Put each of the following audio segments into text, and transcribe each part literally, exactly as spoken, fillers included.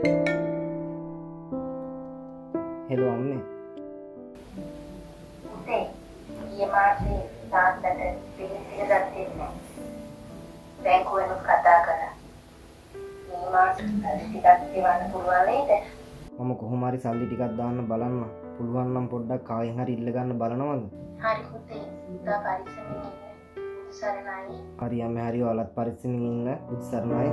Hello අම්මේ. පුතේ ඊයේ මාසේ තාත්තට පිළිසිර ගත්තේ නැහැ. බැංකුවෙන් කතා කරා. මේ මාසේ සල්ලි ටිකක් දෙවන්න පුළුවන් නේද? මම කොහොම හරි සල්ලි ටිකක් දාන්න බලන්න. පුළුවන් නම් පොඩ්ඩක් කායෙන් හරි ඉල්ල ගන්න බලනවද? හරි පුතේ. ඉතා පරිස්සමෙන් ඉන්න. සරණයි. හරි අම්මේ හරි ඔයාලත් පරිස්සමෙන් ඉන්න. බුදු සරණයි.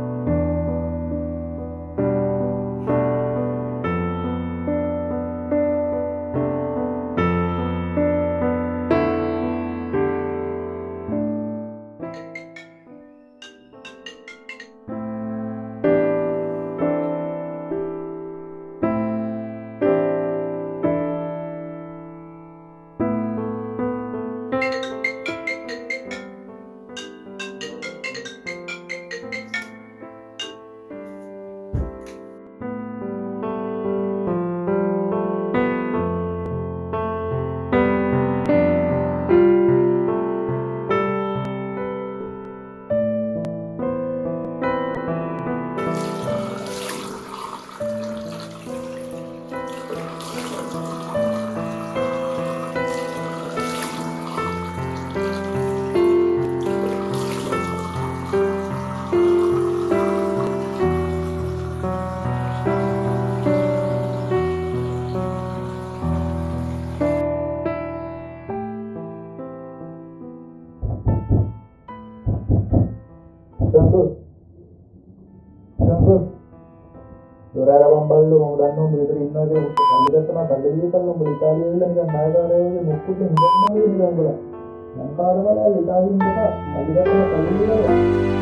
බල්ලෝ මම දන්නවා උඹ විතර ඉන්නවා කියලා උත් සම්බන්ධ කරනවා බල්ලේ කල්ලා උඹ ඉතාලියේ වෙලා නිකන් නායකාරයෝ වගේ මොක්කුත් නිකන්නවා වගේ නිකන් උඹලා ලංකාවේ වල ඉතාලියෙන් දෙක අදිගත්තම කල්ලියනවා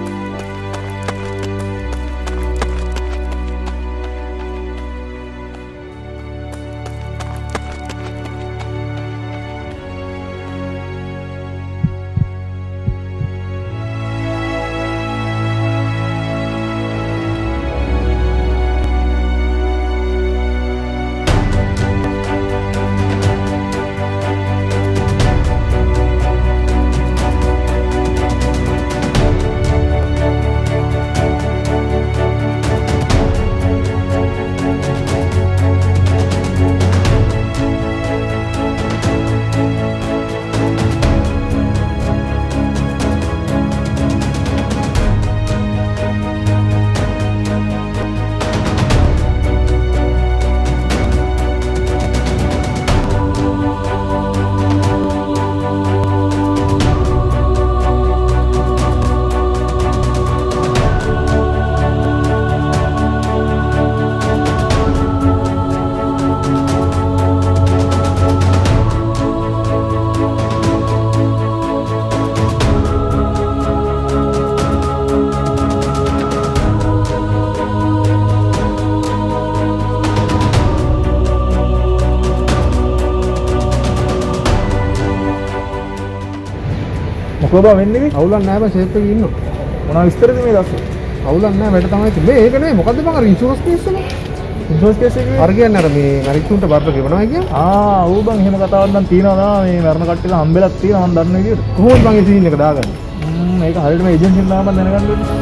කොහොමද වෙන්නේ? අවුලක් නැහැ බං ෂේප් එකේ ඉන්නවා. මොනවා විස්තරද මේ දැස්ස? අවුලක් නැහැ මට තමයි තිබ්බේ. මේක නේ මොකද්ද බං අර ඉන්ෂුරන්ස් කේස් එක? ඉන්ෂුරන්ස් කේස් එක අර කියන්නේ අර මේ මරික්තුන්ට බර්ත ගෙවනවා කියන්නේ? ආ ඔව් බං එහෙම කතාවක් නම් තියෙනවා මේ මරණ කට්ටියලා හම්බෙලක් තියෙනවා මම දන්න විදියට. කොහොමද බං ඒ සීන් එක දාගන්නේ? ම්ම් මේක හරියටම ඒජන්සි එකෙන් තාම දැනගන්න ඕනේ.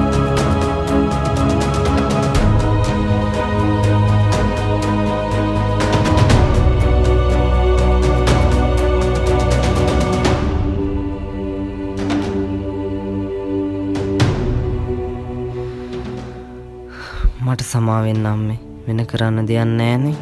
මට සමා වෙන්න අම්මේ වෙන කරන්න දෙයක් නැහැනේ.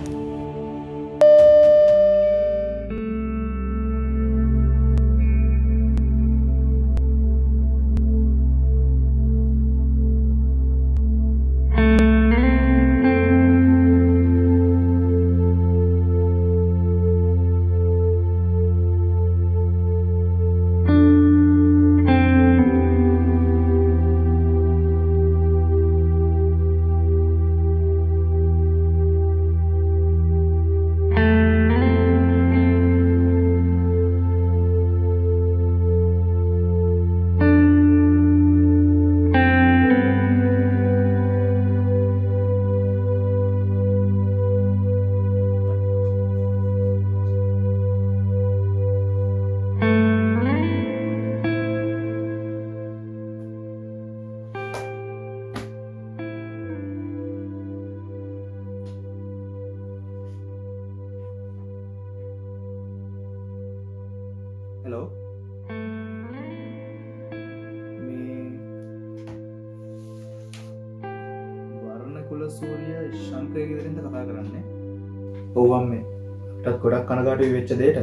සූර්ය ඉෂංකය ගෙදරින්ද කතා කරන්නේ. ඔව් අම්මේ. අපිටත් ගොඩක් කනගාටුයි වෙච්ච දෙයට.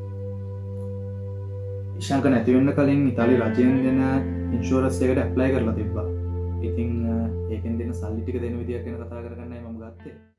ඉෂංක නැති වෙන්න කලින් ඉතාලි රජයෙන් දෙන ඉන්ෂුරන්ස් එකට ඇප්ලයි කරලා තිබ්බා. ඉතින් ඒකෙන් දෙන සල්ලි ටික දෙන විදියක් ගැන කතා කරගන්නයි මම ගත්තේ.